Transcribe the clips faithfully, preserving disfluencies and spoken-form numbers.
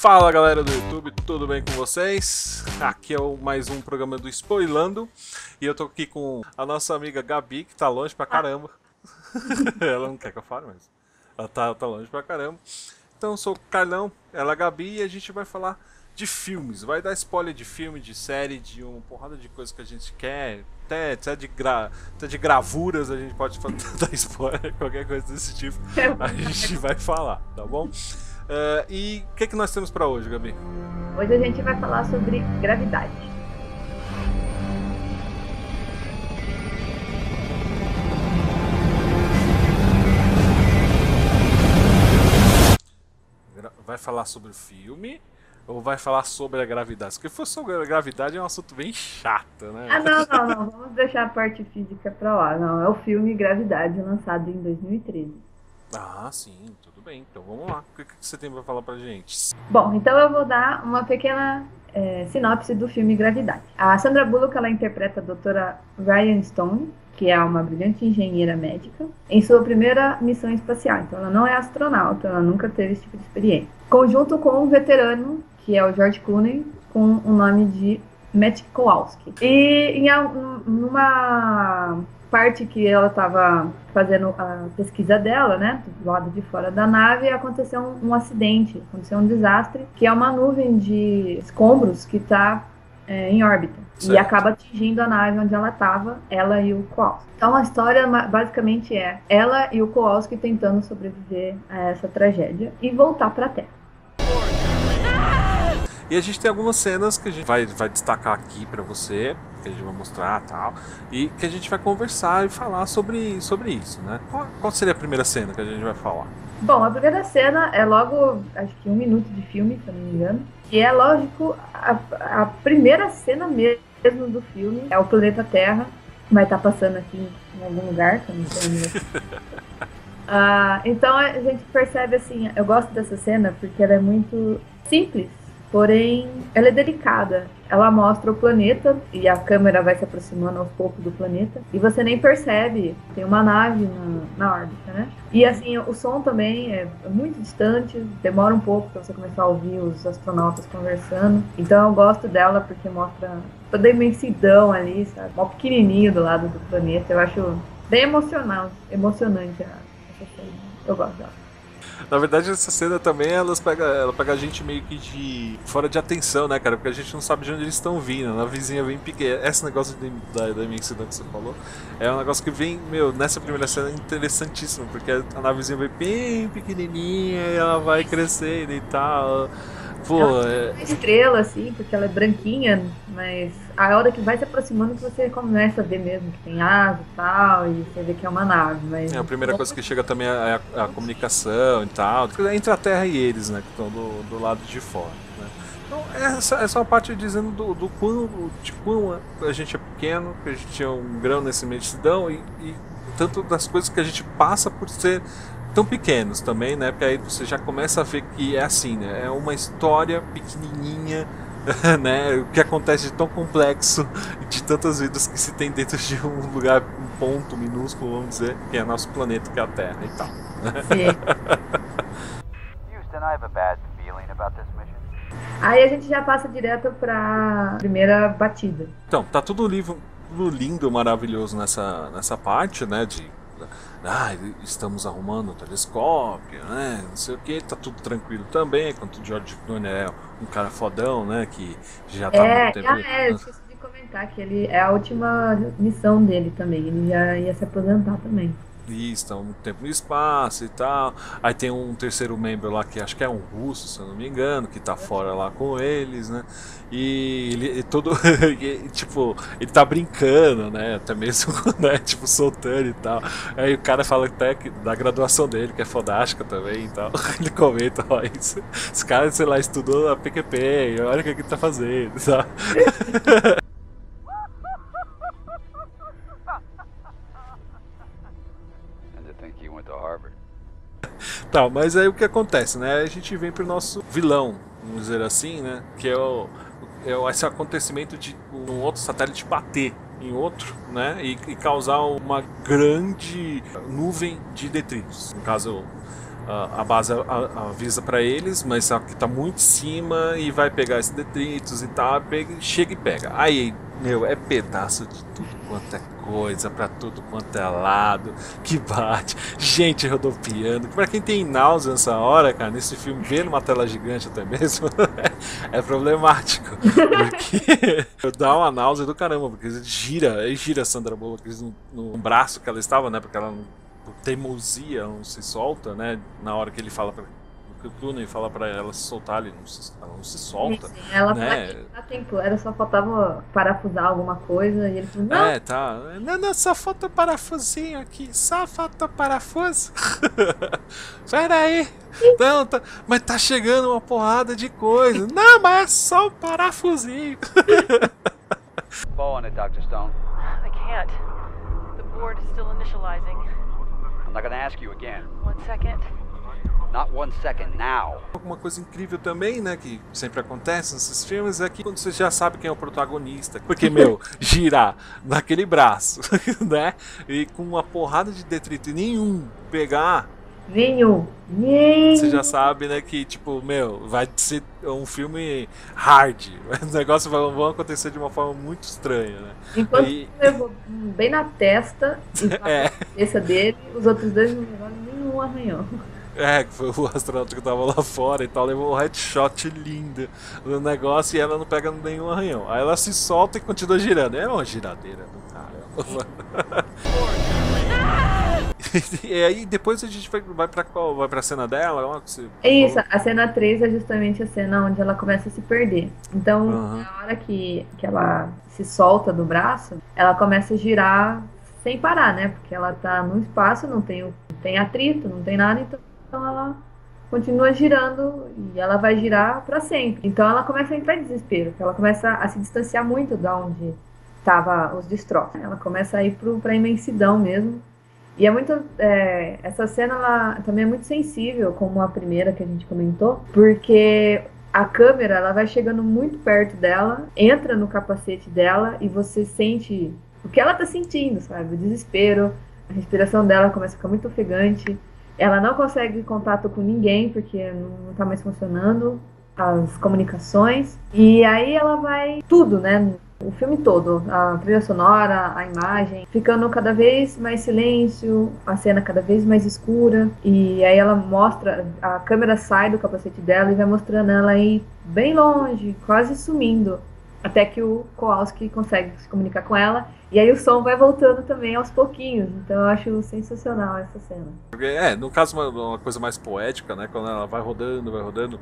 Fala galera do YouTube, tudo bem com vocês? Aqui é o, mais um programa do Spoilando. E eu tô aqui com a nossa amiga Gabi, que tá longe pra caramba. Ela não quer que eu fale, mas ela tá, tá longe pra caramba. Então eu sou o Carlão, ela é a Gabi e a gente vai falar de filmes. Vai dar spoiler de filme, de série, de uma porrada de coisas que a gente quer. Até, até, de, gra, até de gravuras a gente pode dar spoiler, qualquer coisa desse tipo. A gente vai falar, tá bom? Uh, e o que, que nós temos para hoje, Gabi? Hoje a gente vai falar sobre gravidade. Vai falar sobre o filme ou vai falar sobre a gravidade? Se for sobre a gravidade é um assunto bem chato, né? Ah, não, não, não. Vamos deixar a parte física para lá. Não, é o filme Gravidade, lançado em dois mil e treze. Ah, sim, tudo bem. Então vamos lá. O que, que você tem para falar pra gente? Bom, então eu vou dar uma pequena é, sinopse do filme Gravidade. A Sandra Bullock, ela interpreta a doutora Ryan Stone, que é uma brilhante engenheira médica, em sua primeira missão espacial. Então ela não é astronauta, ela nunca teve esse tipo de experiência. Conjunto com um veterano, que é o George Clooney, com o nome de Matt Kowalski. E em uma parte que ela estava fazendo a pesquisa dela, né, do lado de fora da nave, aconteceu um, um acidente, aconteceu um desastre, que é uma nuvem de escombros que está é, em órbita. Certo. E acaba atingindo a nave onde ela estava, ela e o Kowalski. Então a história basicamente é ela e o Kowalski tentando sobreviver a essa tragédia e voltar para a Terra. E a gente tem algumas cenas que a gente vai, vai destacar aqui pra você, que a gente vai mostrar e tal, e que a gente vai conversar e falar sobre, sobre isso, né? Qual, qual seria a primeira cena que a gente vai falar? Bom, a primeira cena é logo, acho que um minuto de filme, se eu não me engano, e é, lógico, a, a primeira cena mesmo do filme é o planeta Terra, vai estar passando aqui em algum lugar, que eu não sei. Ah, então a gente percebe assim, eu gosto dessa cena porque ela é muito simples, porém ela é delicada. Ela mostra o planeta e a câmera vai se aproximando aos poucos do planeta e você nem percebe, tem uma nave na, na órbita, né? E assim, o som também é muito distante, demora um pouco para você começar a ouvir os astronautas conversando. Então eu gosto dela porque mostra toda a imensidão ali, sabe? Mó pequenininho do lado do planeta. Eu acho bem emocional, emocionante essa cena. Eu gosto dela. Na verdade, essa cena também, elas pega, ela pega a gente meio que de fora de atenção, né, cara? Porque a gente não sabe de onde eles estão vindo. Na vizinha bem pequena. Esse negócio de, da, da imensidão que você falou é um negócio que vem, meu, nessa primeira cena é interessantíssimo. Porque a navezinha vem bem pequenininha e ela vai crescendo e tal. Pô, ela é uma estrela, assim, porque ela é branquinha, mas a hora que vai se aproximando que você começa a ver mesmo que tem asa e tal, e você vê que é uma nave. Mas... É, a primeira coisa que chega também é a, a comunicação e tal, entre a Terra e eles, né, que estão do, do lado de fora, né? Então, essa, essa é uma parte dizendo do, do quão, de quão a gente é pequeno, que a gente é um grão nessa imensidão, e, e tanto das coisas que a gente passa por ser tão pequenos também, né? Porque aí você já começa a ver que é assim, né? É uma história pequenininha, né? O que acontece de tão complexo, de tantas vidas que se tem dentro de um lugar, um ponto minúsculo, vamos dizer, que é nosso planeta, que é a Terra e tal. Houston, I have a bad feeling about this mission. Aí a gente já passa direto para primeira batida. Então, tá tudo lindo, tudo lindo, maravilhoso nessa nessa parte, né? De ah, estamos arrumando o telescópio, né? Não sei o que, tá tudo tranquilo também, enquanto o George Clooney é um cara fodão, né? Que já tá é, muito tempo. Ah, é, eu esqueci de comentar que ele é a última missão dele também, ele já ia se aposentar também. Isso, estão muito tempo no espaço e tal. Aí tem um terceiro membro lá que acho que é um russo, se eu não me engano, que tá fora lá com eles, né? E ele e todo. e, tipo, ele tá brincando, né? Até mesmo, né? Tipo, soltando e tal. Aí o cara fala até que, da graduação dele, que é fodástica também e tal. Ele comenta, ó, isso. Esse cara, sei lá, estudou na P Q P, olha o que ele tá fazendo, sabe? Tá, mas aí o que acontece, né? A gente vem pro nosso vilão, vamos dizer assim, né? Que é, o, é esse acontecimento de um outro satélite bater em outro, né? E, e causar uma grande nuvem de detritos. No caso, a, a base a, a, avisa pra eles, mas só que tá muito em cima e vai pegar esses detritos e tal, pega, chega e pega. Aí, meu, é pedaço de tudo quanto é coisa, pra tudo quanto é lado, que bate, gente rodopiando. Pra quem tem náusea nessa hora, cara, nesse filme, ver numa tela gigante até mesmo, é problemático. Porque dá uma náusea do caramba, porque gira, aí gira a Sandra Bullock no, no braço que ela estava, né, porque ela não, por teimosia não se solta, né, na hora que ele fala pra, que o Clooney fala pra ela se soltar, ele não se, ela não se solta. Sim, sim. Ela né? fala que dá tempo, era só faltava parafusar alguma coisa e ele falou, não. É, tá. Não, não, só falta parafusinho aqui, só falta parafuso. Pera aí. Não, tá, mas tá chegando uma porrada de coisa. Não, mas é só um parafusinho. Fall on it, doutor Stone. I can't. The board is still initializing. I'm not gonna ask you again. One second. Not one second now. Uma coisa incrível também, né, que sempre acontece nesses filmes é que quando você já sabe quem é o protagonista, porque, meu, girar naquele braço, né, e com uma porrada de detrito e nenhum pegar, Nenhum. Nenhum. você já sabe, né, que, tipo, meu, vai ser um filme hard, os negócios vão, vão acontecer de uma forma muito estranha, né. Enquanto E- levou bem na testa e na É. cabeça dele, os outros dois não levaram nenhum arranhão. É, que foi o astronauta que tava lá fora e tal, levou um headshot lindo no negócio e ela não pega nenhum arranhão. Aí ela se solta e continua girando. É uma giradeira do caramba. E aí depois a gente vai, vai pra qual? Vai pra cena dela? Ó, que você É isso, falou. a cena três é justamente a cena onde ela começa a se perder. Então, Aham. na hora que, que ela se solta do braço, ela começa a girar sem parar, né? Porque ela tá no espaço, não tem, o- não tem atrito, não tem nada, então ela continua girando e ela vai girar pra sempre. Então ela começa a entrar em desespero, porque ela começa a se distanciar muito da onde tava os destroços. Ela começa a ir pro, pra imensidão mesmo. E é muito. é, essa cena ela também é muito sensível, como a primeira que a gente comentou, porque a câmera ela vai chegando muito perto dela, entra no capacete dela e você sente o que ela tá sentindo, sabe? O desespero, a respiração dela começa a ficar muito ofegante. Ela não consegue contato com ninguém porque não tá mais funcionando as comunicações. E aí ela vai tudo, né? O filme todo, a trilha sonora, a imagem, ficando cada vez mais silêncio, a cena cada vez mais escura. E aí ela mostra, a câmera sai do capacete dela e vai mostrando ela aí bem longe, quase sumindo. Até que o Kowalski consegue se comunicar com ela. E aí o som vai voltando também aos pouquinhos. Então eu acho sensacional essa cena. Porque, é, no caso uma, uma coisa mais poética, né, quando ela vai rodando, vai rodando,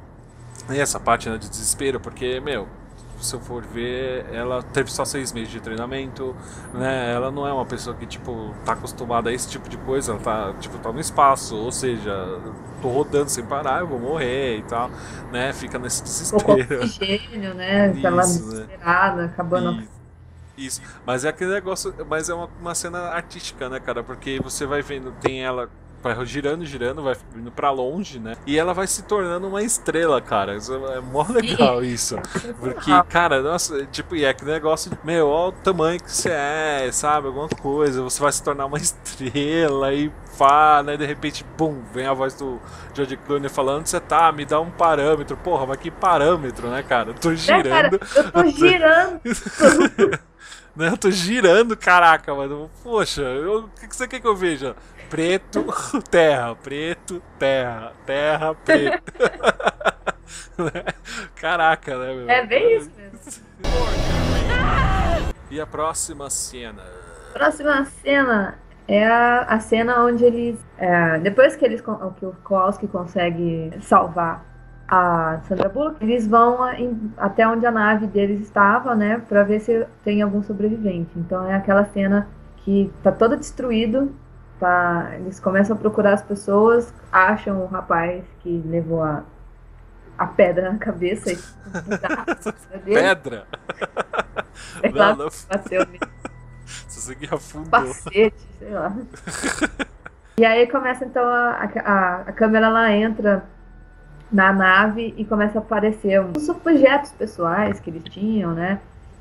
e essa parte, né, de desespero, porque, meu, se eu for ver, ela teve só seis meses de treinamento, né? Ela não é uma pessoa que, tipo, tá acostumada a esse tipo de coisa, ela tá, tipo, tá no espaço, ou seja, tô rodando sem parar, eu vou morrer e tal, né? Fica nesse Pouco desespero. oxigênio, né? Aquela Isso, né? desesperada, acabando. Isso, isso. Mas é aquele negócio, mas é uma, uma cena artística, né, cara? Porque você vai vendo, tem ela vai girando, girando, vai indo pra longe, né? E ela vai se tornando uma estrela, cara. Isso é mó legal isso. Porque, cara, nossa, tipo, e é aquele negócio de, meu, olha o tamanho que você é, sabe? Alguma coisa, você vai se tornar uma estrela e pá, né? De repente, pum, vem a voz do George Clooney falando, você tá, me dá um parâmetro. Porra, mas que parâmetro, né, cara? Eu tô girando. É, cara, eu tô girando. Né, eu tô girando, caraca, mano. Poxa, eu- o que que você quer que eu veja? Preto, terra, preto, terra, terra, preto. Né? Caraca, né, meu? É bem isso mesmo. E a próxima cena? Próxima cena é a, a cena onde eles. é, depois que, eles, con- que o Kowalski consegue salvar a Sandra Bullock, eles vão a- em- até onde a nave deles estava, né? Pra ver se tem algum sobrevivente. Então é aquela cena que tá todo destruído. Tá, eles começam a procurar as pessoas, acham o rapaz que levou a, a pedra na cabeça e dele. Pedra? É claro Não, não. que bateu nele. Você que afundou. Capacete, sei lá. E aí começa então a, a, a câmera ela entra na nave e começa a aparecer os objetos pessoais que eles tinham, né?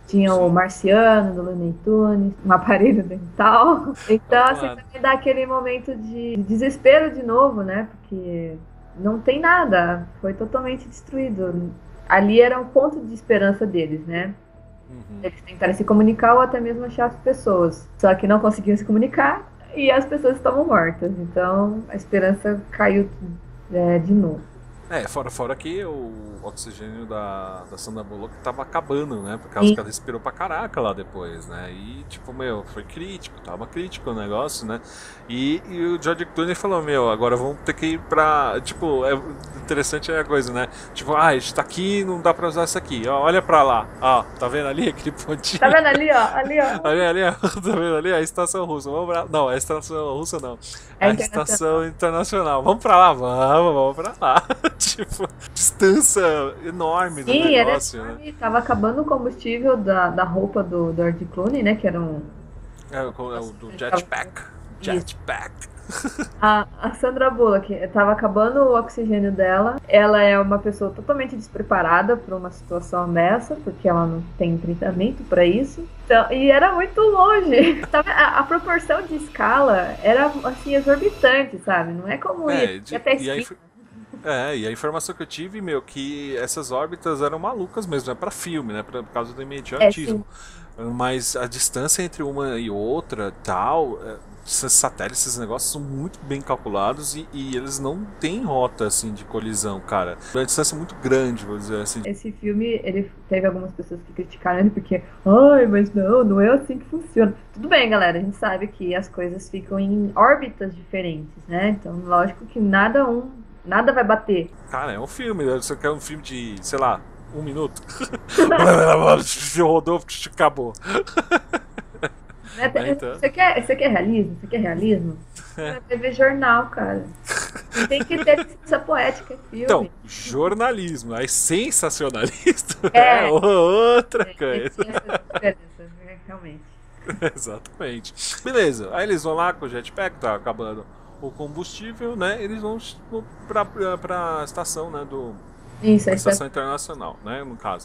Tinha Sim. o Marciano, do Looney Tunes, um aparelho dental. Então, assim, Claro. também dá aquele momento de desespero de novo, né? Porque não tem nada, foi totalmente destruído. Ali era um ponto de esperança deles, né? Uhum. Eles tentaram se comunicar ou até mesmo achar as pessoas. Só que não conseguiam se comunicar e as pessoas estavam mortas. Então, a esperança caiu é, de novo. É, fora, fora que o oxigênio da, da Sandra Bullock tava acabando, né? Por causa Sim. que ela respirou pra caraca lá depois, né? E, tipo, meu, foi crítico, tava crítico o negócio, né? E, e o George Clooney falou, meu, agora vamos ter que ir pra... Tipo, é interessante a coisa, né? Tipo, ah, a gente tá aqui, não dá pra usar isso aqui. Ó, olha pra lá. Ó, tá vendo ali aquele pontinho? Tá vendo ali, ó? Ali, ó. Ali, ali, ó, tá vendo ali? A estação russa. Vamos pra... Não, a estação russa não. É A estação internacional. Vamos pra lá? Vamos, vamos pra lá. Tipo, distância enorme do Sim, era negócio, né? enorme. Tava acabando o combustível da, da roupa do George Clooney, né? Que era um... É, o é o do jetpack. Jetpack. A, a Sandra Bullock tava acabando o oxigênio dela. Ela é uma pessoa totalmente despreparada para uma situação dessa, porque ela não tem treinamento para isso. Então, e era muito longe. Sabe, a, a proporção de escala era assim exorbitante, sabe? Não é como É, ir de- até e aí esqui. foi- É, e a informação que eu tive, meu, que essas órbitas eram malucas mesmo, é pra filme, né? Pra, por causa do imediatismo. Mas a distância entre uma e outra, tal, é, esses satélites, esses negócios são muito bem calculados e, e eles não têm rota assim de colisão, cara. É uma distância muito grande, vou dizer assim. Esse filme, ele teve algumas pessoas que criticaram ele porque, ai, mas não, não é assim que funciona. Tudo bem, galera, a gente sabe que as coisas ficam em órbitas diferentes, né? Então, lógico que nada um, nada vai bater. Cara, é um filme, né? Você quer um filme de, sei lá, um minuto. Rodou, acabou. Né? É, então. Você quer, você quer realismo? Você quer realismo? É. Vai ver jornal, cara. Tem que ter licença poética em filme. Então, jornalismo, aí sensacionalismo É. é outra Tem coisa. essa diferença, né? Realmente. Exatamente. Beleza, aí eles vão lá com o jetpack, tá acabando o combustível, né? Eles vão pra, pra, pra estação, né? Do, Isso, a aí estação internacional, né? No caso.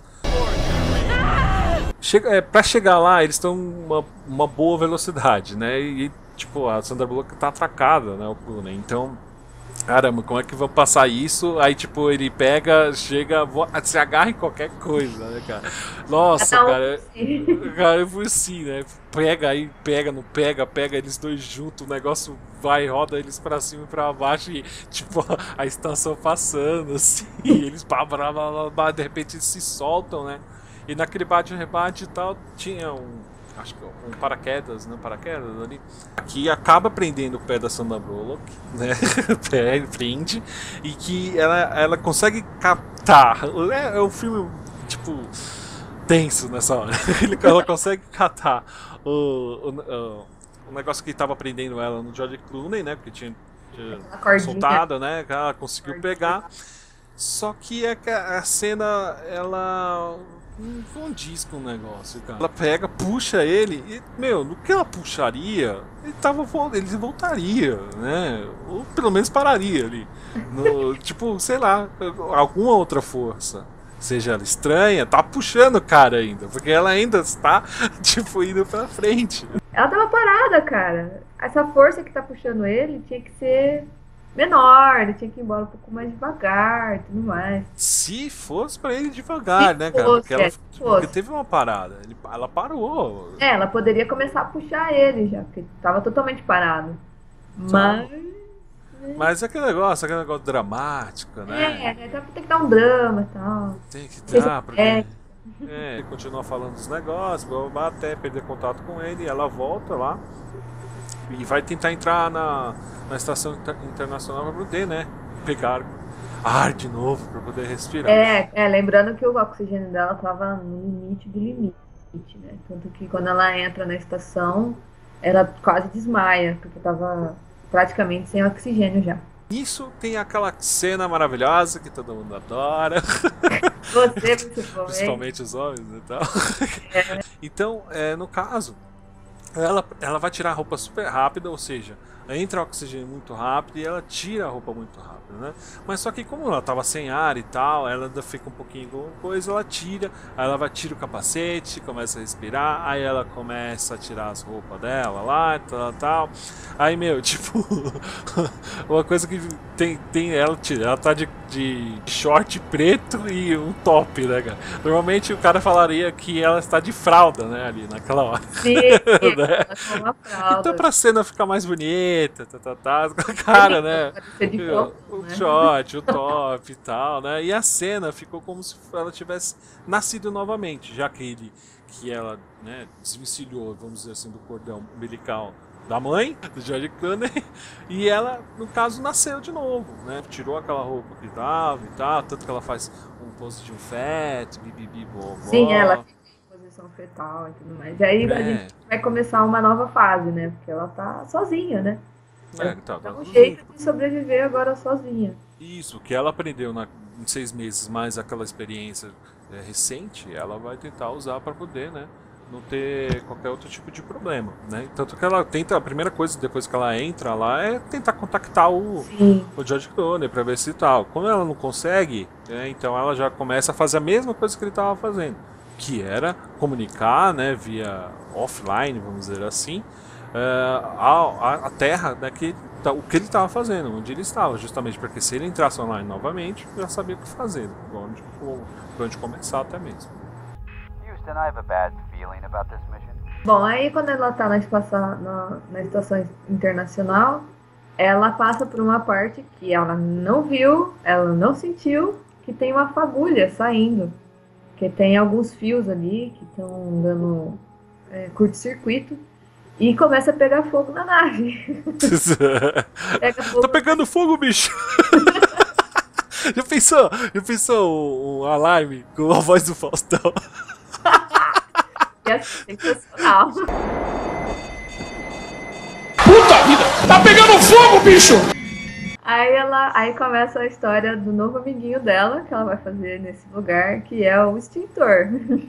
Chega, é, pra chegar lá, eles estão uma, uma boa velocidade, né? E, tipo, a Sandra Bullock tá atracada, né? O Clooney. Então, caramba, como é que vão passar isso? Aí, tipo, ele pega, chega, vo- se agarra em qualquer coisa, né, cara? Nossa, Cada um cara. por si. Cara, eu fui assim, né? Pega aí, pega, não pega, pega eles dois juntos, o negócio vai, roda eles pra cima e pra baixo e, tipo, a estação passando, assim, e eles, blá, blá, blá, blá, blá, de repente eles se soltam, né? E naquele bate-rebate e tal, tinha um, acho que um paraquedas, né? Paraquedas ali, que acaba prendendo o pé da Sandra Bullock, né? Pé, prende, e que ela, ela consegue captar. É, é um filme, tipo, tenso nessa hora. Ele- ela consegue catar o, o, o, o negócio que estava prendendo ela no George Clooney, né? Porque tinha, tinha A cordinha. soltado, né? Ela conseguiu Cordinha. pegar. Só que é que a a cena, ela não condiz com o negócio, cara. Ela pega, puxa ele e, meu, no que ela puxaria, ele tava vo- ele voltaria, né? Ou pelo menos pararia ali. No, tipo, sei lá, alguma outra força. Seja ela estranha, tá puxando o cara ainda, porque ela ainda está, tipo, indo pra frente. Ela tava parada, cara. Essa força que tá puxando ele tinha que ser menor, ele tinha que ir embora um pouco mais devagar e tudo mais. Se fosse pra ele devagar, Se né, cara? fosse, Porque, ela, é, se porque fosse. teve uma parada. Ele- ela parou. É, ela poderia começar a puxar ele já, porque tava totalmente parado. Mas. Mas é aquele negócio, aquele negócio dramático, né? É, então tem que dar um drama e tal. Tem que Seja- dar, porque. é. É, ele continua falando dos negócios, blá, blá, blá, até perder contato com ele, ela volta lá e vai tentar entrar na, na estação inter- internacional pra poder, né? Pegar ar de novo pra poder respirar. É, é, lembrando que o oxigênio dela tava no limite do limite, né? Tanto que quando ela entra na estação, ela quase desmaia, porque tava praticamente sem oxigênio já. Nisso tem aquela cena maravilhosa que todo mundo adora, Você, principalmente. principalmente os homens e tal. É. Então, é, no caso, ela, ela vai tirar a roupa super rápida, ou seja, entra oxigênio muito rápido e ela tira a roupa muito rápido, né? Mas só que como ela tava sem ar e tal, ela ainda fica um pouquinho com coisa, ela tira, aí ela vai tira o capacete, começa a respirar, aí ela começa a tirar as roupas dela lá e tal, tal. Aí, meu, tipo, uma coisa que tem, tem ela, ela tá de, de short preto e um top, né, cara? Normalmente o cara falaria que ela está de fralda, né, ali naquela hora. Sim, né? ela uma fralda. Então pra cena ficar mais bonita, tá, tá, tá, com a cara, né? De fogo, o né? short, o top e tal, né? E a cena ficou como se ela tivesse nascido novamente, já que ele, que ela, né, desvencilhou, vamos dizer assim, do cordão umbilical da mãe, do George Clooney, e ela, no caso, nasceu de novo, né? Tirou aquela roupa que dava e tal, tanto que ela faz um pose de um feto, bibibi, bobó. Sim, ela fica em posição fetal e tudo mais. E aí É. a gente vai começar uma nova fase, né? Porque ela tá sozinha, né? É, Ela tá, dá um tá jeito de sobreviver agora sozinha. Isso, que ela aprendeu na, em seis meses, mais aquela experiência é, recente, ela vai tentar usar para poder, né, não ter qualquer outro tipo de problema, né? Tanto que ela tenta, a primeira coisa depois que ela entra lá é tentar contactar o, Sim. o George Clooney para ver se tal. Quando ela não consegue, né, então ela já começa a fazer a mesma coisa que ele estava fazendo, que era comunicar, né, via offline, vamos dizer assim, Uh, a, a Terra, né, que, tá, o que ele estava fazendo, onde ele estava, justamente porque se ele entrasse online novamente, já sabia o que fazer, por onde, por, por onde começar até mesmo. Houston, I have a bad feeling about this mission. Bom, aí quando ela tá na, espaça, na, na estação internacional, ela passa por uma parte que ela não viu, ela não sentiu, que tem uma fagulha saindo, que tem alguns fios ali que estão dando é, curto-circuito. E começa a pegar fogo na nave. Pega fogo. Tá pegando fogo, bicho! Já pensou? Já pensou o, o alarme com a voz do Faustão? É sensacional. Puta vida! Tá pegando fogo, bicho! Aí ela, aí começa a história do novo amiguinho dela, que ela vai fazer nesse lugar, que é o extintor.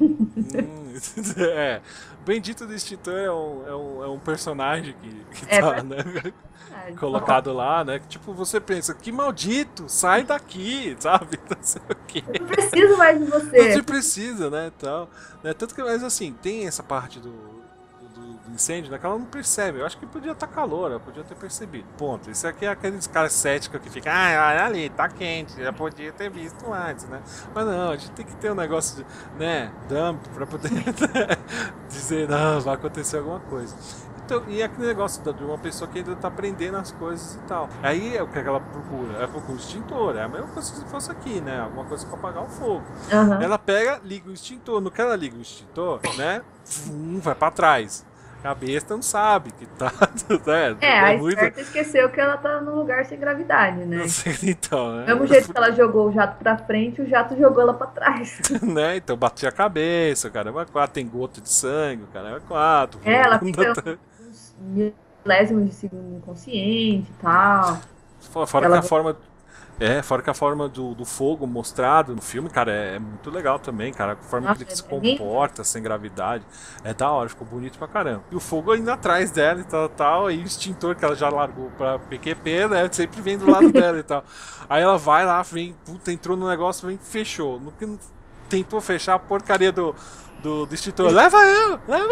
Hum, é. Bendito do Extintor é um, é um, é um personagem que, que É tá, verdade. né, colocado lá, né? Que tipo, você pensa, que maldito, sai daqui, sabe? Não sei o quê. Eu não preciso mais de você. Você precisa, né? Tal, né? Tanto que, mas assim, tem essa parte do, do, do incêndio, né? Que ela não percebe. Eu acho que podia estar calor, ela podia ter percebido. Ponto. Isso aqui é aqueles caras céticos que ficam, ah, olha ali, tá quente, já podia ter visto antes, né? Mas não, a gente tem que ter um negócio, de, né? Dump pra poder né, dizer, não, vai acontecer alguma coisa. Então, e é aquele negócio de uma pessoa que ainda tá aprendendo as coisas e tal. Aí é o que ela procura? Ela procura o extintor. É a mesma coisa se fosse aqui, né? Alguma coisa pra apagar o fogo. Uhum. Ela pega, liga o extintor. No que ela liga o extintor, né? Vum, vai pra trás. A besta não sabe que tá. Né, É, a muito... esperta esqueceu que ela tá num lugar sem gravidade, né? Não sei, então, né? Do mesmo jeito que ela jogou o jato pra frente, o jato jogou ela pra trás. né? Então batia a cabeça, caramba, quatro, tem gota de sangue, caramba, quatro. É, ela fica uns milésimos de segundo inconsciente e tal. Fora ela... que a forma. É, fora que a forma do, do fogo mostrado no filme, cara, é, é muito legal também, cara. A forma Nossa, que ele se é comporta bem... sem gravidade. É da hora, ficou bonito pra caramba. E o fogo ainda atrás dela e tal, tal. Aí o extintor que ela já largou pra P Q P, né? Sempre vem do lado dela e tal. Aí ela vai lá, vem, puta, entrou no negócio, vem, fechou. No que tentou fechar a porcaria do. Do, do extintor, leva eu! Leva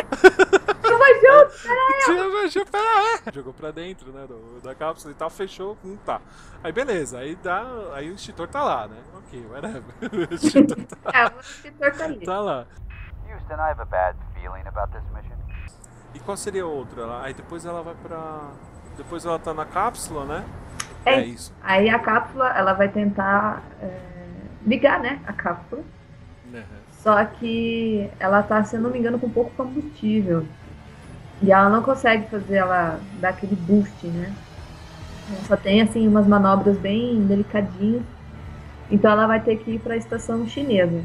eu! Tava junto, pera eu! Junto, pera aí! Jogou pra dentro, né, do, da cápsula e tal, fechou, não tá. Aí beleza, aí, dá, aí o extintor tá lá, né? Ok, whatever. O extintor tá lá. É, o extintor tá ali. Tá lá. Houston, I have a bad feeling about this mission. E qual seria a outra? Aí depois ela vai pra... Depois ela tá na cápsula, né? É, é isso. Aí a cápsula, ela vai tentar é, ligar, né, a cápsula. Uhum. Só que ela tá, se eu não me engano, com pouco combustível. E ela não consegue fazer ela dar aquele boost, né? Ela só tem, assim, umas manobras bem delicadinhas. Então ela vai ter que ir para a estação chinesa.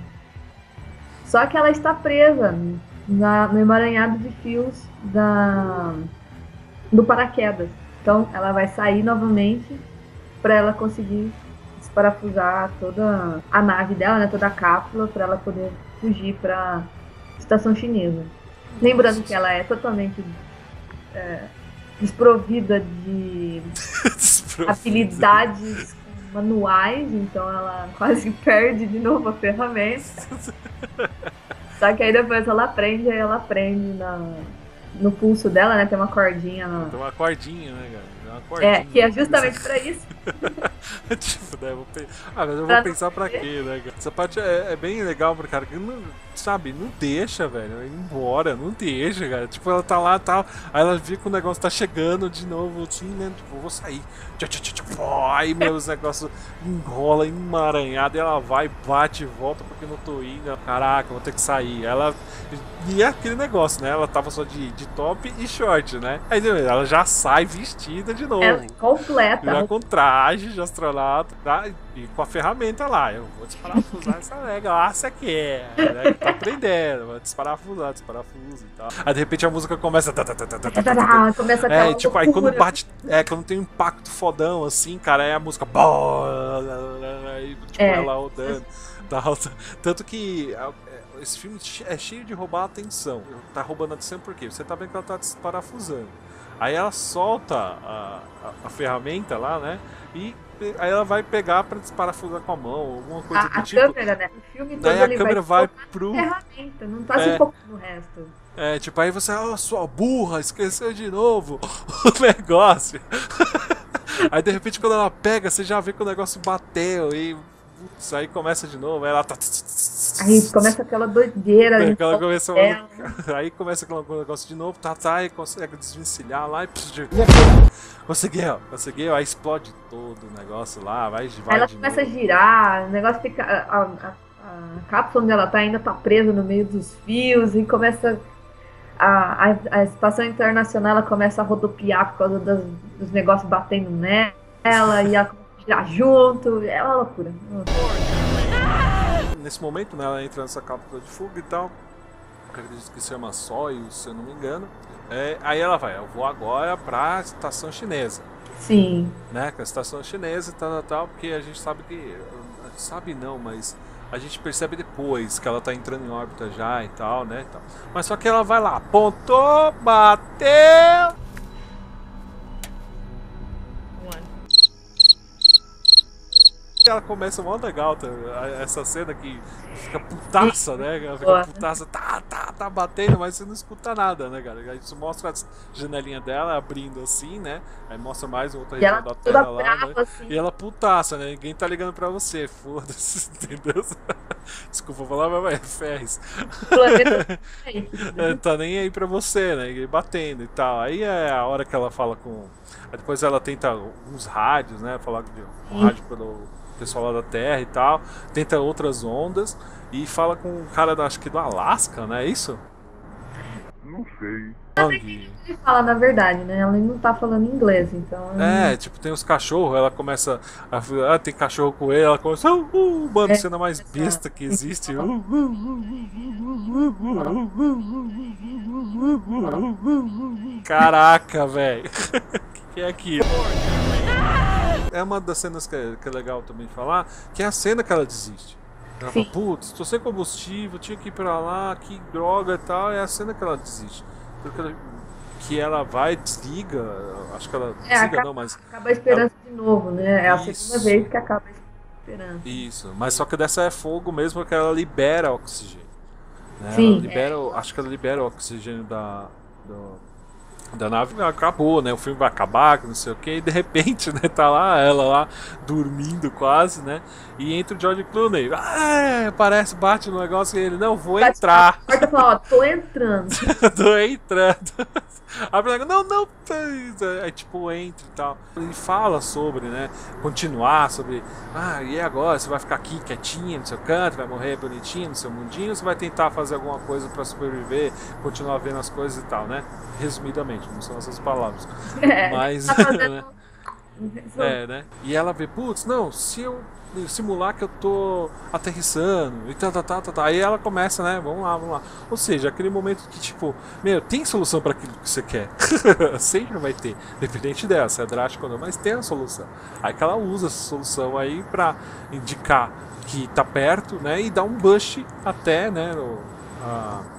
Só que ela está presa na, no emaranhado de fios da, do paraquedas. Então ela vai sair novamente para ela conseguir desparafusar toda a nave dela, né, toda a cápsula, para ela poder fugir para a estação chinesa. Lembrando que ela é totalmente é, desprovida de Desprovida. habilidades manuais, então ela quase perde de novo a ferramenta. Só que aí depois ela aprende, aí ela aprende na, no pulso dela, né? Tem uma cordinha na... Tem uma cordinha, né, cara? Tem uma cordinha. É, que é justamente pra isso. Tipo, né? Vou pe... Ah, mas eu Pra vou não pensar pra ter. quê, né, cara? Essa parte é, é bem legal, porque, cara, que não, sabe, não deixa, velho, ir embora, não deixa, cara. Tipo, ela tá lá e tal, aí ela vê que o negócio tá chegando de novo, assim, né? Tipo, eu vou sair. Tchau, tchau, tchau, tchau, pô, aí meus negócios enrola, emaranhado, e ela vai, bate e volta porque não tô indo. Caraca, vou ter que sair. Ela. E é aquele negócio, né? Ela tava só de, de top e short, né? Aí ela já sai vestida de novo. É completa. Já com traje de astronauta, tá? E com a ferramenta lá. Eu vou desparafusar essa lega lá, você quer. Né? Tá aprendendo, vou desparafusar, desparafusar e tal. Aí de repente a música começa. Tá, tá, tá, tá, tá, tá, tá, tá. Começa aquela É, tipo, aí quando loucura. bate. É, quando tem um impacto fodão assim, cara, é a música. E, tipo, É. ela rodando. Tal. Tanto que. Esse filme é cheio de roubar a atenção. Tá roubando a atenção por quê? Você tá vendo que ela tá desparafusando. Aí ela solta a, a, a ferramenta lá, né? E aí ela vai pegar pra desparafusar com a mão, alguma coisa A, do a tipo. câmera, né? O filme todo Daí a ele câmera vai focar pro. na ferramenta, não tá se É. focando no resto. É, tipo, aí você, ó, sua burra, esqueceu de novo o negócio. Aí de repente quando ela pega, você já vê que o negócio bateu e. Putz, aí começa de novo, aí ela tá. Aí começa aquela doideira. É, em que ela volta começa, dela. aí começa aquele negócio de novo, tá, tá, e consegue desvencilhar lá e pss, conseguiu, conseguiu, aí explode todo o negócio lá, vai, vai Aí ela de começa novo. a girar, o negócio fica. A, a, a- a cápsula onde ela tá ainda tá presa no meio dos fios e começa. A, a, a estação internacional ela começa a rodopiar por causa das, dos negócios batendo nela e ela começa a girar junto. É uma loucura. Uma loucura. Nesse momento, né, ela entra nessa cápsula de fuga e tal, que acredito que se chama Soyuz, se eu não me engano. É, aí ela vai, eu vou agora pra estação chinesa, Sim. né, que é a estação chinesa e tal, tal, tal, porque a gente sabe que, sabe não, mas a gente percebe depois que ela tá entrando em órbita já e tal, né, e tal. Mas só que ela vai lá, apontou, bateu... Ela começa mó legal, tá? Essa cena que fica putaça, né? Ela fica Boa. putaça, tá, tá, tá batendo, mas você não escuta nada, né, cara? Aí isso mostra a janelinha dela abrindo assim, né? Aí mostra mais outra E ela região da toda terra lá, brava, né? assim. E ela putaça, né? Ninguém tá ligando pra você, foda-se, entendeu? Desculpa falar, mas é Ferris. O planeta. É, tá nem aí pra você, né? E batendo e tal. Aí é a hora que ela fala com. Aí depois ela tenta uns rádios, né? Falar de um rádio pelo pessoal lá da Terra e tal. Tenta outras ondas e fala com um cara, da, acho que do Alasca, né? É isso? Não sei. Yang. Ele fala na verdade, né? Ela não tá falando inglês, então. É, tipo, tem os cachorros, ela começa a. Ah, tem cachorro com ele, ela começa. Uh, uh, mano, É, cena mais besta que existe. Uh, uh, uh, uh, uh, uh, uh, uh. Caraca, velho. O que é aquilo? É uma das cenas que é, que é legal também falar, que é a cena que ela desiste. Ela Sim. fala, putz, tô sem combustível, tinha que ir pra lá, que droga e tal. É a cena que ela desiste. Porque ela, que ela vai, desliga, acho que ela É, desliga acaba, não, mas acaba a esperança de novo, né? É a Isso. segunda vez que acaba a esperança. isso, mas só que dessa é fogo mesmo, porque ela libera oxigênio. Né? Sim, Ela libera, o- acho que ela libera o oxigênio da, do- da nave, acabou, né? O filme vai acabar, que não sei o que, e de repente, né, tá lá, ela lá, dormindo quase, né? E entra o George Clooney, ah, parece, bate no negócio e ele, não, vou Bate entrar. A porta fala, ó, tô entrando. Tô entrando. Abre o não, não. Aí tipo, entra e tal. Ele fala sobre, né? Continuar sobre. Ah, e agora? Você vai ficar aqui quietinha no seu canto, vai morrer bonitinho no seu mundinho, ou você vai tentar fazer alguma coisa pra sobreviver, continuar vendo as coisas e tal, né? Resumidamente, não são essas palavras. É, Mas. tá fazendo. né? É, né? E ela vê, putz, não, se eu simular que eu tô aterrissando e tá, tá, tá, tá, tá. Aí ela começa, né? Vamos lá, vamos lá. Ou seja, aquele momento que, tipo, meu, tem solução para aquilo que você quer. Sempre vai ter. Dependente dela, se é drástico ou não, mas tem a solução. Aí que ela usa essa solução aí pra indicar que tá perto, né? E dá um boost até, né? No, a,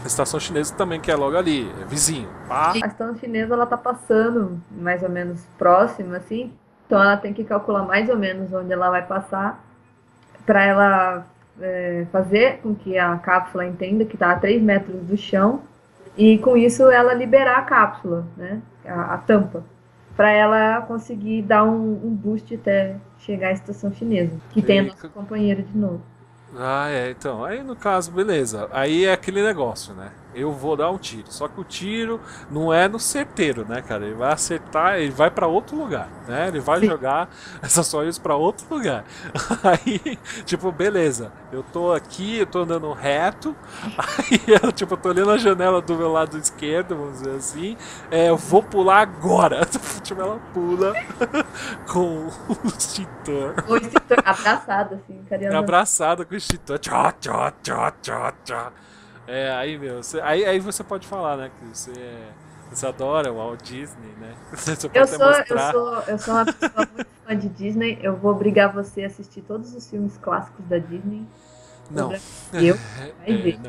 A estação chinesa também, que é logo ali, é vizinho. Pá. A estação chinesa, ela tá passando mais ou menos próxima, assim. Então ela tem que calcular mais ou menos onde ela vai passar para ela é, fazer com que a cápsula entenda que está a três metros do chão e com isso ela liberar a cápsula, né, a, a tampa, para ela conseguir dar um, um boost até chegar à estação chinesa, que tem a nossa companheira de novo. Ah, é, então, aí no caso, beleza, aí é aquele negócio, né, eu vou dar um tiro, só que o tiro não é no certeiro, né, cara, ele vai acertar, ele vai pra outro lugar, né, ele vai Sim. jogar essas sonhos pra outro lugar, aí, tipo, beleza, eu tô aqui, eu tô andando reto, aí, eu, tipo, eu tô olhando a janela do meu lado esquerdo, vamos dizer assim, é, eu vou pular agora, tipo, ela pula com o extintor. O extintor abraçado, assim, carinhoso. Abraçada com o extintor, tchó, tchó, tchó, tchó, tchó. É, aí, meu, você, aí, aí você pode falar, né, que você, é, você adora o Walt Disney, né? Você pode eu, sou, mostrar... eu, sou, eu sou uma pessoa muito fã de Disney, eu vou obrigar você a assistir todos os filmes clássicos da Disney. Não. Eu, vai é, ver. Não.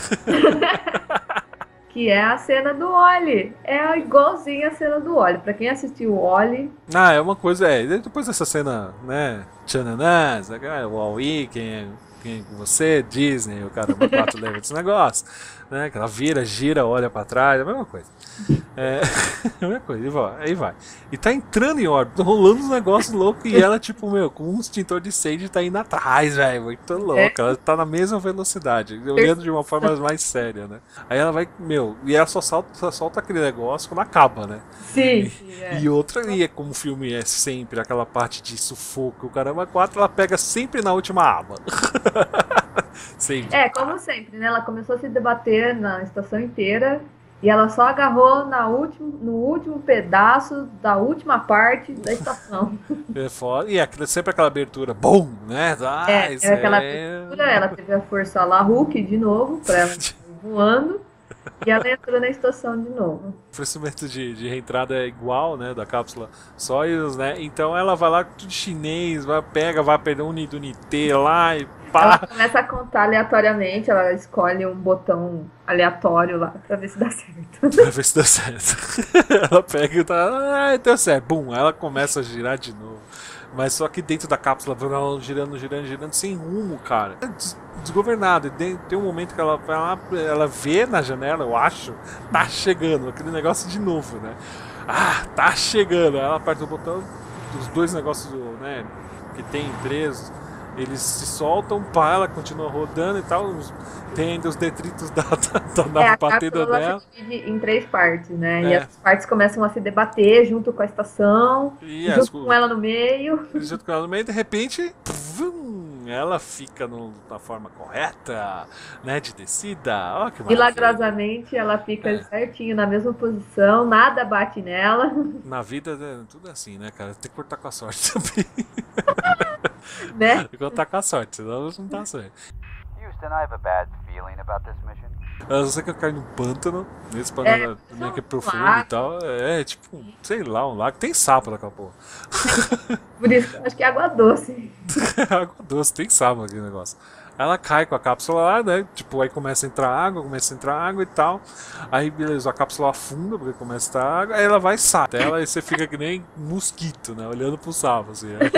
Que é a cena do Wall-E. É igualzinho a cena do Wall-E. Pra quem assistiu o Wall-E... Ah, é uma coisa, é, depois dessa cena, né, tchananás, o Wall-E, quem é... Quem, você, Disney, o cara quatro lembra desse negócio, né? Que ela vira, gira, olha pra trás, é a mesma coisa. É a mesma coisa, e vai, aí vai. E tá entrando em órbita, rolando uns negócios loucos e ela, tipo, meu, com um extintor de sage tá indo atrás, velho. Muito louca. Ela tá na mesma velocidade, olhando de uma forma mais séria, né? Aí ela vai, meu, e ela só solta, só solta aquele negócio quando acaba, né? Sim. E, sim, é. e outra, e é como o filme é sempre aquela parte de sufoco, o caramba, quatro, ela pega sempre na última aba. Sempre. É, como sempre, né? Ela começou a se debater na estação inteira e ela só agarrou na último, no último pedaço da última parte da estação. É foda. E é sempre aquela abertura, bom, né? Ah, é, isso é aquela é... abertura, ela teve a força lá Hulk de novo, pra ela voando, e ela entrou na estação de novo. O oferecimento de, de reentrada é igual, né? Da cápsula Soyuz, né? Então ela vai lá tudo chinês, vai, pega, vai perder um do Nitê lá e pá. Ela começa a contar aleatoriamente, ela escolhe um botão aleatório lá pra ver se dá certo. Pra ver se dá certo. Ela pega e tá. Ah, deu certo. Bum, ela começa a girar de novo. Mas só que dentro da cápsula, girando, girando, girando, sem rumo, cara. É desgovernado. Tem um momento que ela, ela, ela vê na janela, eu acho, tá chegando. Aquele negócio de novo, né? Ah, tá chegando. Aí ela aperta o botão, os dois negócios, né, que tem presos, eles se soltam, pá, ela continua rodando e tal. Tem ainda os detritos da, da, da é, nave batida dela. Se divide em três partes, né? É. E as partes começam a se debater junto com a estação, e junto as, com ela no meio. Junto com ela no meio, de repente, vum, ela fica no, na forma correta, né? De descida. Ó, que maravilha. Milagrosamente, ela fica é. certinho na mesma posição, nada bate nela. Na vida, é tudo assim, né, cara? Tem que cortar com a sorte também. Né? Tem que cortar com a sorte, senão não dá certo. Houston, I have a bad feeling about this mission. Eu sei que eu caio num pântano, nesse pântano é, meio que profundo um e tal. É, tipo, sei lá, um lago. Tem sapo naquela porra. Por isso que eu acho que é água doce. Água doce, tem sapo aquele negócio. Ela cai com a cápsula lá, né? Tipo, aí começa a entrar água, começa a entrar água e tal. Aí, beleza, a cápsula afunda, porque começa a entrar água, aí ela vai e sai. Até ela, aí você fica que nem mosquito, né? Olhando pro sapo, assim. Né?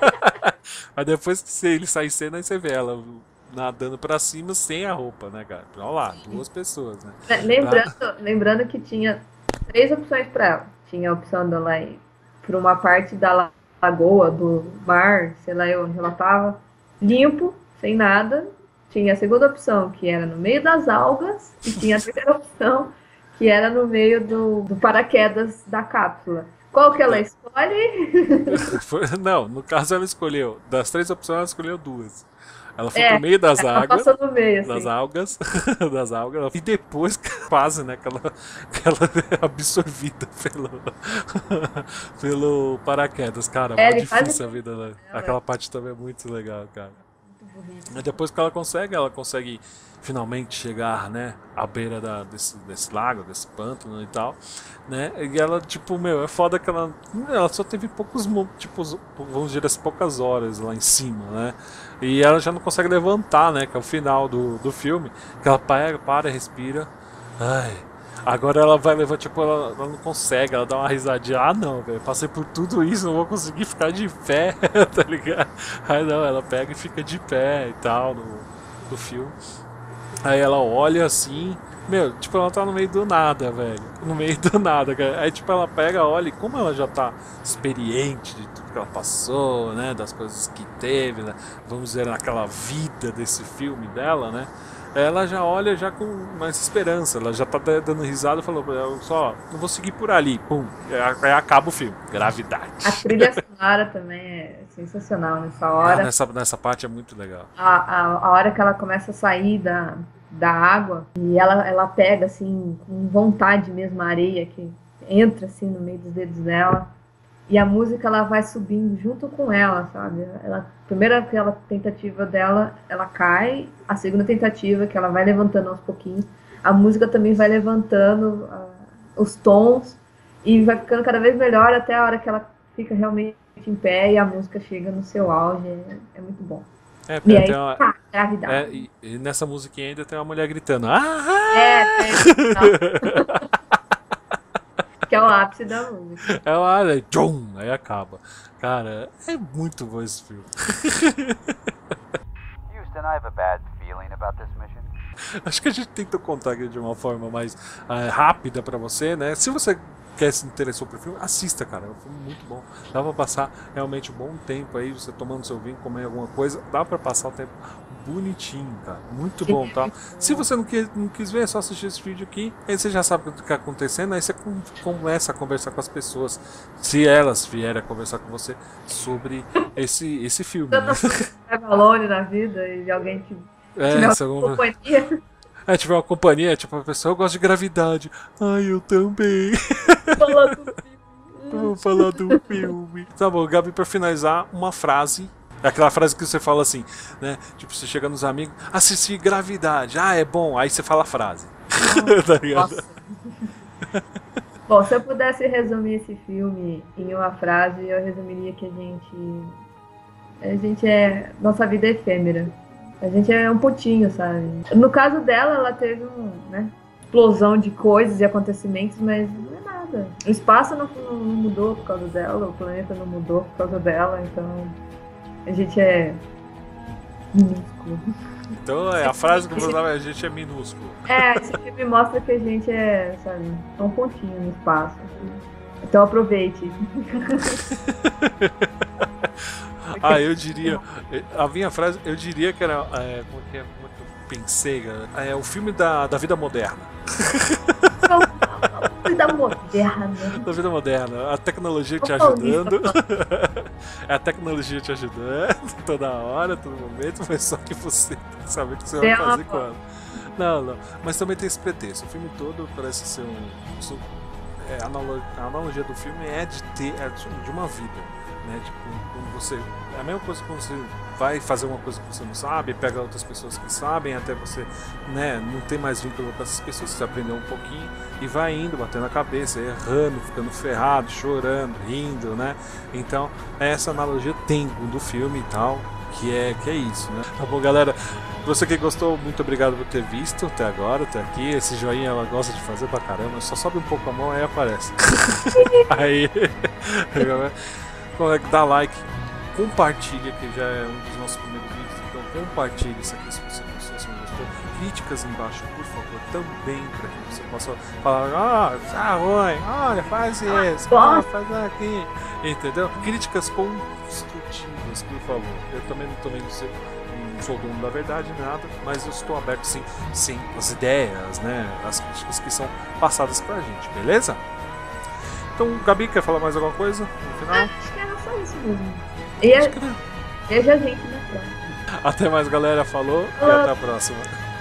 Aí depois que ele sai em cena, aí você vê ela nadando pra cima sem a roupa, né, cara? Olha lá, duas pessoas, né? Lembrando, pra... lembrando que tinha três opções pra ela. Tinha a opção dela ir pra uma parte da lagoa, do mar, sei lá onde ela tava, limpo, sem nada. Tinha a segunda opção, que era no meio das algas, e tinha a terceira opção, que era no meio do, do paraquedas da cápsula. Qual que ela escolhe? Não, no caso ela escolheu, das três opções ela escolheu duas. Ela foi é, pro meio das ela águas, passou no meio, assim. das algas, das algas, e depois quase, né, que ela, que ela é absorvida pelo, pelo paraquedas, cara, É, muito difícil faz... a vida, né? Aquela parte também é muito legal, cara. E depois que ela consegue, ela consegue finalmente chegar, né, à beira da, desse, desse lago, desse pântano e tal, né, e ela, tipo, meu, é foda que ela, ela só teve poucos, tipo, vamos dizer assim, poucas horas lá em cima, né, e ela já não consegue levantar, né, que é o final do, do filme, que ela para, para, respira, ai... Agora ela vai levar, tipo, ela, ela não consegue, ela dá uma risadinha. Ah, não, velho, passei por tudo isso, não vou conseguir ficar de pé, tá ligado? Aí não, ela pega e fica de pé e tal no, no filme. Aí ela olha assim, meu, tipo, ela tá no meio do nada, velho. No meio do nada, cara. Aí, tipo, ela pega, olha, e como ela já tá experiente de tudo que ela passou, né, das coisas que teve, né, vamos dizer, naquela vida desse filme dela, né, ela já olha já com mais esperança, ela já tá dando risada e falou, só, não vou seguir por ali, pum, aí acaba o filme, gravidade. A trilha sonora também é sensacional nessa hora. Ah, nessa, nessa parte é muito legal. A, a, a hora que ela começa a sair da, da água e ela, ela pega assim, com vontade mesmo a areia que entra assim no meio dos dedos dela. E a música ela vai subindo junto com ela, sabe? Ela, a primeira aquela tentativa dela, ela cai. A segunda tentativa, que ela vai levantando aos pouquinhos. A música também vai levantando uh, os tons e vai ficando cada vez melhor até a hora que ela fica realmente em pé e a música chega no seu auge. É, é muito bom. É, e aí, uma, tá, gravidade. É, e, e nessa musiquinha ainda tem uma mulher gritando. Ah! É, tem. Que é o ápice da música. É o ar, aí, tchum, aí acaba. Cara, é muito bom esse filme. Houston, I have a bad feeling about this mission. Acho que a gente tenta contar aqui de uma forma mais uh, rápida pra você, né? Se você quer se interessou por filme, assista, cara. É um filme muito bom. Dá pra passar realmente um bom tempo aí, você tomando seu vinho, comendo alguma coisa. Dá pra passar o tempo bonitinho, cara. Muito bom, tá? Se você não quis, não quis ver, é só assistir esse vídeo aqui. Aí você já sabe o que está acontecendo. Aí você começa a conversar com as pessoas. Se elas vierem a conversar com você sobre esse, esse filme. Né? É balone na vida e alguém que é, tiver uma alguma companhia. É, tiver uma companhia, tipo, a pessoa, eu gosto de gravidade. Ai, eu também. Falando do filme. Vamos falar do filme. Tá bom, Gabi, pra finalizar, uma frase. É aquela frase que você fala assim, né? Tipo, você chega nos amigos, assistir Gravidade. Ah, é bom. Aí você fala a frase. Tá ligado? Nossa. Bom, se eu pudesse resumir esse filme em uma frase, eu resumiria que a gente... A gente é... Nossa vida é efêmera. A gente é um pontinho, sabe? No caso dela, ela teve uma né, explosão de coisas e acontecimentos, mas não é nada. O espaço não, não mudou por causa dela, o planeta não mudou por causa dela, então a gente é minúsculo. Então é a frase que eu vou usar, a gente é minúsculo. É, esse filme mostra que a gente é, sabe, um pontinho no espaço. Então aproveite. Ah, eu diria. A minha frase, eu diria que era. É, como, que é, como que eu pensei, cara? É o filme da, da vida moderna. Vida moderna. Da vida moderna. A tecnologia te ajudando. É a tecnologia te ajudando toda hora, todo momento, mas só que você tem que saber o que você vai fazer com ela. Não, não. Mas também tem esse pretexto. O filme todo parece ser um. É, a analogia do filme é de ter. É de uma vida. Né? Tipo, quando você, é a mesma coisa quando você vai fazer uma coisa que você não sabe, pega outras pessoas que sabem, até você né, não ter mais vínculo com essas pessoas, você aprendeu um pouquinho e vai indo, batendo a cabeça, errando, ficando ferrado, chorando, rindo, né? Então, essa analogia tem do filme e tal, que é, que é isso, né? Tá bom, galera? Você que gostou, muito obrigado por ter visto até agora, até aqui. Esse joinha ela gosta de fazer pra caramba, só sobe um pouco a mão aí aparece. Aí, dá like, compartilha, que já é um dos nossos primeiros vídeos, então compartilhe isso aqui se você gostou, se não gostou. Críticas embaixo, por favor, também, para que você possa falar, ah, tá ruim, olha, faz isso, ah, faz aqui, entendeu? Críticas construtivas, por favor. Eu também não tô vendo ser, não sou dono da verdade, nada, mas eu estou aberto sim, sim, as ideias, né, as críticas que são passadas pra gente, beleza? Então, Gabi, quer falar mais alguma coisa no final? Ah, acho que era só isso mesmo. E a... Veja a gente na próxima. Até mais, galera. Falou, Falou. E até a próxima.